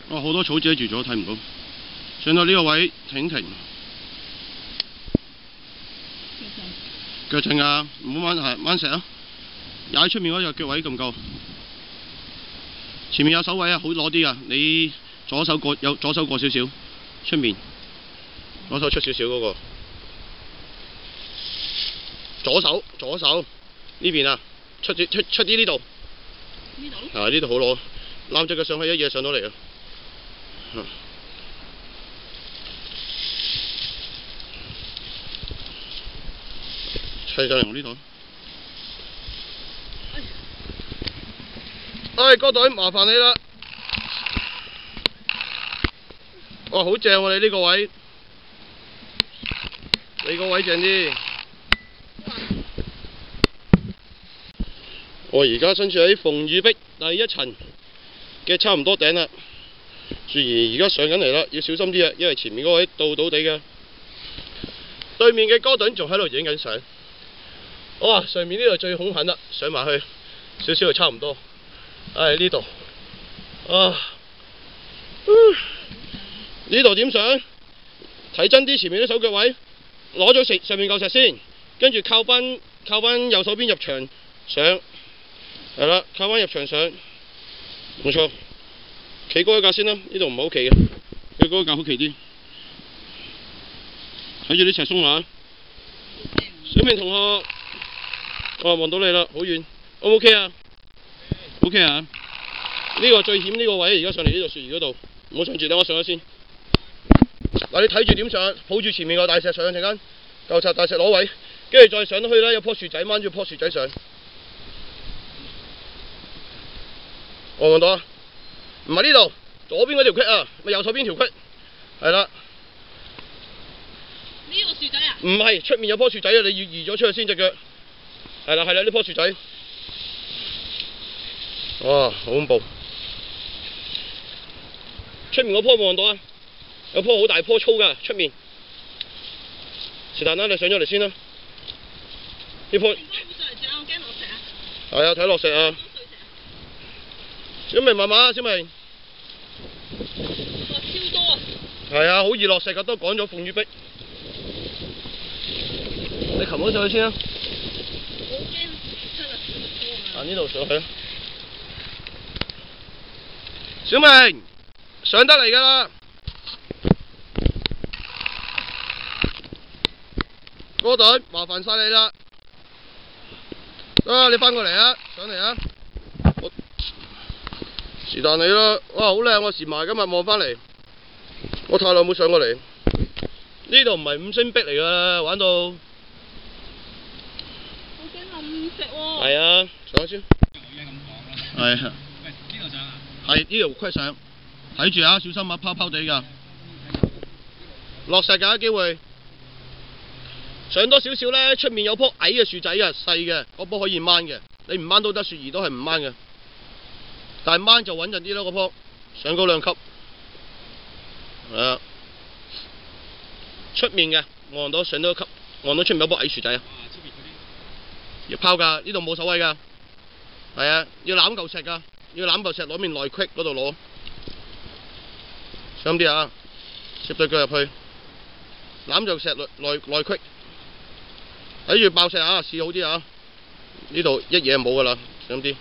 哇，好多草遮住咗，睇唔到。上到呢個位停停。腳正啊，唔好掹石啊！踩出面嗰個腳位咁夠。前面有手位啊，好攞啲啊！你左手過少少，出面左手出少少嗰個。左手呢邊啊，出啲呢度。呢度？啊，呢度好攞，攬隻腳上去一嘢上到嚟啊！砌上嚟我呢度。唉，哥隊麻煩你啦。哇，好正喎！你呢個位，你個位正啲。我而家身處喺鳳羽壁第一層嘅差唔多頂啦，而家上緊嚟啦，要小心啲啊，因為前面嗰位倒倒地嘅，對面嘅哥頓仲喺度影緊相。哇！上面呢度最兇狠啦，上埋去少少就差唔多。唉，呢度啊，呢度點上？睇真啲前面啲手腳位，攞咗上面嚿石先，跟住靠翻右手邊入牆上。係啦，靠翻入牆上，冇錯。企高一格先啦，呢度唔係好企嘅，企高一格好企啲。睇住啲石鬆下。小明同學，我望到你啦，好遠。O 唔 OK 啊 ？OK 啊？呢個最險呢個位，而家上嚟呢度雪兒嗰度，唔好上住，等我上咗先。嗱，你睇住點上，抱住前面個大石上陣間，夠插大石攞位，跟住再上到去啦，有棵樹仔掹住棵樹仔上。我望到啊，唔係呢度，左邊嗰條隙啊，咪右手邊條隙，係啦。呢個樹仔啊？唔係，出面有棵樹仔啊，你要移咗出去先隻腳。係啦，呢棵樹仔。哇，好恐怖！出面嗰棵冇望到啊，有棵好大棵粗㗎，出面。是但啦，你上咗嚟先啦。呢棵。應該會上嚟上，我驚落石啊。係啊，睇落石啊。小明慢慢啊，小明。哇，超多啊！係啊，好易落石㗎，都趕咗鳳羽壁。你擒咗上去先啊！我好驚出嚟。啊，呢度上去啊！小明，上得嚟㗎啦！哥隊，麻煩晒你啦！啊，你翻過嚟啊，上嚟啊！是但你啦，哇，好靚喎！時埋今日望翻嚟，我太耐冇上過嚟。呢度唔係五星壁嚟㗎，玩到。好驚冧石喎！係啊，上先。係啊。喂，呢度上啊？係呢條隙上，睇住啊，小心啊，拋拋地㗎。落石㗎機會。上多少少咧，出面有棵矮嘅樹仔啊，細嘅，嗰棵可以掹嘅，你唔掹都得，雪兒都係唔掹嘅。但係掹就穩陣啲咯，嗰棵上高2級，係啊，出面嘅望到上到1級，望到出面有棵矮樹仔啊，要拋㗎，呢度冇守位㗎，係啊，要攬嚿石㗎，要攬嚿石攞面內隙嗰度攞，小心啲啊，攝對腳入去，攬住石內隙，睇住爆石啊，試好啲啊，呢度一嘢冇㗎啦，小心啲。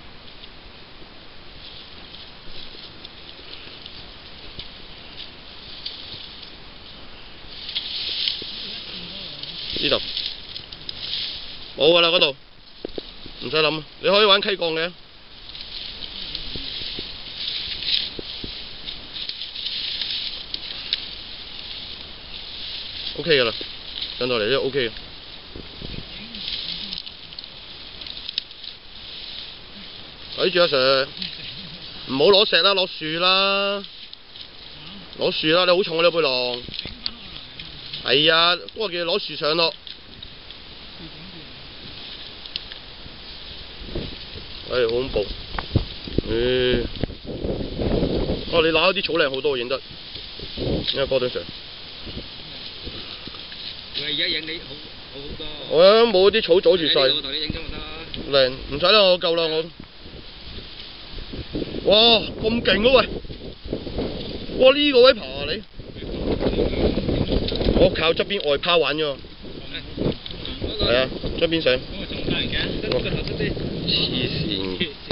呢度冇㗎啦，嗰度唔使諗，你可以玩溪槓嘅。OK 㗎啦，上到嚟都 OK 嘅。睇住阿 Sir， 唔好攞石啦，攞樹啦，攞樹啦，你好重啊，你背囊。係啊，不過叫你攞樹上咯。唉，好恐怖。哦，你揦啲草靚好多，影得。因為哥頓 Sir。我而家影你好多。我啊，冇啲草阻住晒。我同你影咗咪得啦。靚，唔使啦，我夠啦我。哇，咁勁啊喂！ 哇！呢個位爬啊你！我靠側邊外拋玩咗。係啊，側邊上。黐線。